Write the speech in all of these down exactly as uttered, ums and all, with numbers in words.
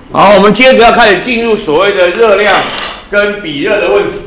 好，我们接着要开始进入所谓的热量跟比热的问题。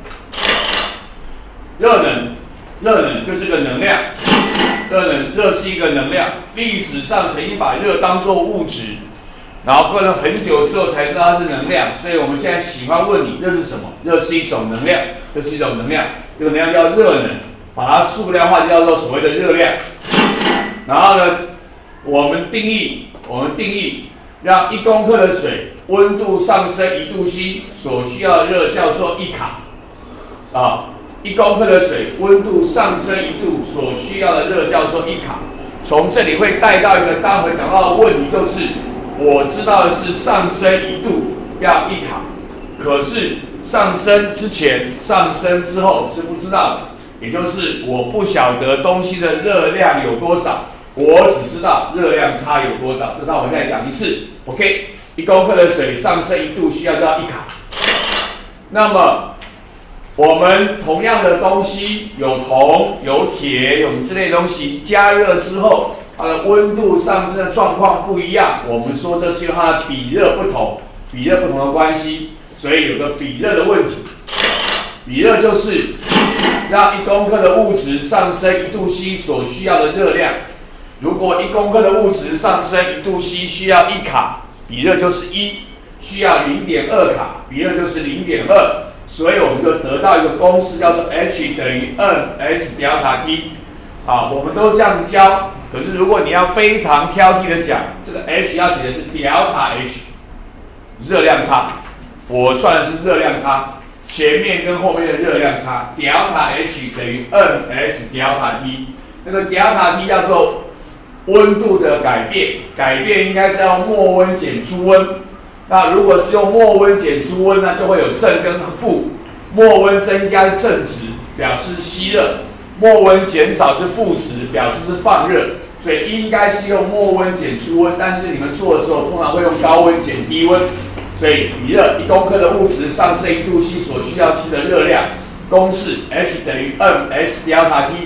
热能，热能就是个能量，热能，热是一个能量。历史上曾经把热当作物质，然后过了很久之后才知道它是能量，所以我们现在喜欢问你，热是什么？热是一种能量，这是一种能量，这个能量叫热能，把它数量化就叫做所谓的热量。然后呢，我们定义，我们定义。让一公克的水温度上升一度 C 所需要的热叫做一卡，啊，一公克的水温度上升一度所需要的热叫做一卡。从这里会带到一个待会讲到的问题，就是我知道的是上升一度要一卡，可是上升之前、上升之后是不知道的，也就是我不晓得东西的热量有多少。我只知道热量差有多少，这道我再讲一次。OK， 一公克的水上升一度需要到一卡。那么我们同样的东西有铜、有铁、有之类的东西，加热之后，它的温度上升的状况不一样。我们说这是因为它的比热不同，比热不同的关系，所以有个比热的问题。比热就是让一公克的物质上升一度 C 所需要的热量。如果一公克的物质上升一度 C 需要一卡，比热就是一，需要 零点二卡，比热就是 零点二，所以我们就得到一个公式，叫做 H 等于 M S delta T。好，我们都这样子教，可是如果你要非常挑剔的讲，这个 H 要写的是 delta H， 热量差，我算的是热量差，前面跟后面的热量差 ，delta H 等于 M S delta T， 那个 delta T 叫做温度的改变，改变应该是要末温减初温。那如果是用末温减初温呢，就会有正跟负。末温增加是正值，表示吸热；末温减少是负值，表示是放热。所以应该是用末温减初温，但是你们做的时候通常会用高温减低温。所以比热一公克的物质上升一度 C 所需要吸的热量，公式 H 等于 M S delta T。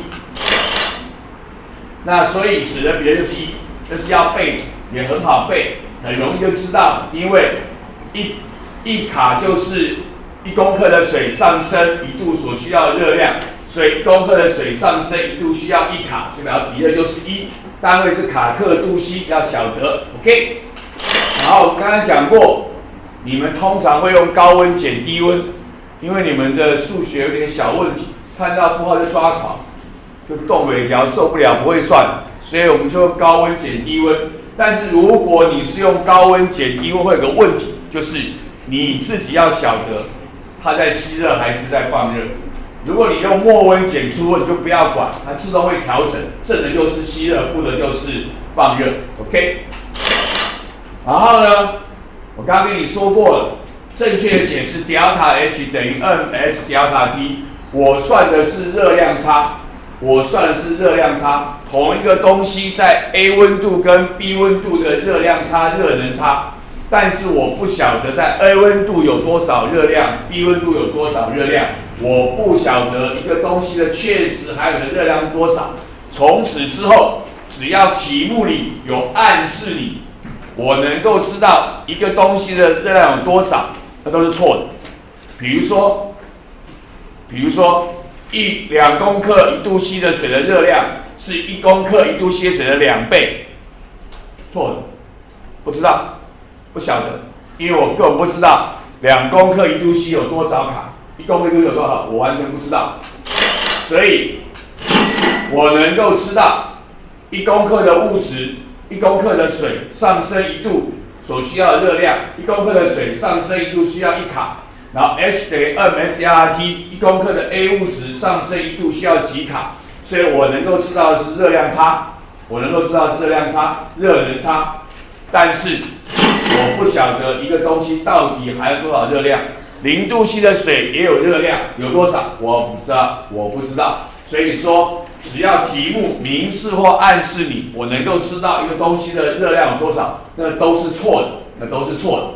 那所以水的比热就是一，这是要背，也很好背，很容易就知道，因为一一卡就是一公克的水上升一度所需要的热量，所以一公克的水上升一度需要一卡，所以表比热就是一，单位是卡克度 C， 要晓得 ，OK。然后我刚刚讲过，你们通常会用高温减低温，因为你们的数学有点小问题，看到负号就抓狂。就动尾条受不了，不会算，所以我们就用高温减低温。但是如果你是用高温减低温，会有个问题，就是你自己要晓得它在吸热还是在放热。如果你用末温减初温，你就不要管，它自动会调整，正的就是吸热，负的就是放热 ，OK。然后呢，我刚刚跟你说过了，正确的写是 delta H 等于 M S delta T， 我算的是热量差。我算的是热量差，同一个东西在 A 温度跟 B 温度的热量差、热能差，但是我不晓得在 A 温度有多少热量 ，B 温度有多少热量，我不晓得一个东西的确实含有的热量是多少。从此之后，只要题目里有暗示你，我能够知道一个东西的热量有多少，那都是错的。比如说，比如说。一两公克一度 C 的水的热量是一公克一度 C 的水的两倍，错的，不知道，不晓得，因为我根本不知道两公克一度 C 有多少卡，一公克一度有多少，我完全不知道，所以我能够知道一公克的物质，一公克的水上升一度所需要的热量，一公克的水上升一度需要一卡。然后 H 等于 M S delta T， 一公克的 A 物质上升一度需要几卡，所以我能够知道的是热量差，我能够知道的是热量差、热能差，但是我不晓得一个东西到底含有多少热量。零度 C 的水也有热量，有多少？我不知道，我不知道。所以说，只要题目明示或暗示你，我能够知道一个东西的热量有多少，那都是错的，那都是错的。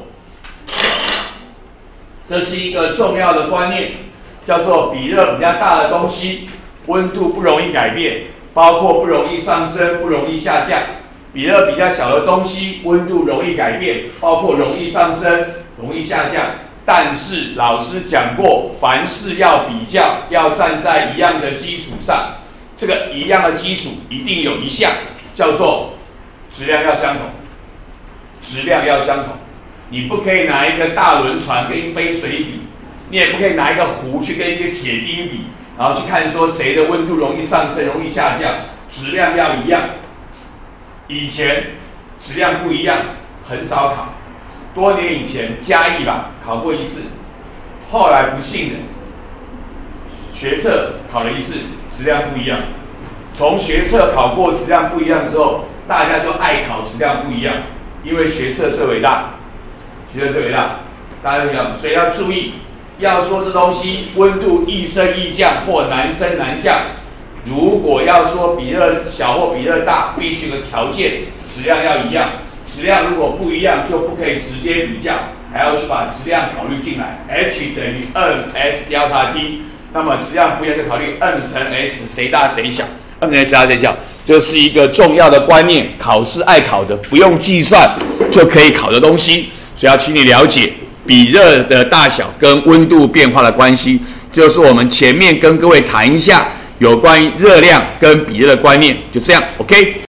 这是一个重要的观念，叫做比热比较大的东西，温度不容易改变，包括不容易上升、不容易下降。 比热比较小的东西，温度容易改变，包括容易上升、容易下降。但是老师讲过，凡事要比较，要站在一样的基础上。这个一样的基础一定有一项叫做质量要相同，质量要相同。你不可以拿一个大轮船跟一杯水比，你也不可以拿一个壶去跟一个铁钉比，然后去看说谁的温度容易上升、容易下降。质量要一样。以前质量不一样，很少考。多年以前嘉义吧考过一次，后来不幸的学测考了一次，质量不一样。从学测考过质量不一样之后，大家就爱考质量不一样，因为学测最伟大，学测最伟大，大家都一样，所以要注意，要说这东西温度易升易降或难升难降。如果要说比热小或比热大，必须有个条件，质量要一样。质量如果不一样，就不可以直接比较，还要去把质量考虑进来。H 等于 N S delta T， 那么质量不一样就考虑 N 乘 S， 谁大谁小 ，N 乘 S 大谁小，这是一个重要的观念，考试爱考的，不用计算就可以考的东西，所以要请你了解比热的大小跟温度变化的关系。这就是我们前面跟各位谈一下有关于热量跟比热的观念，就这样 ，OK。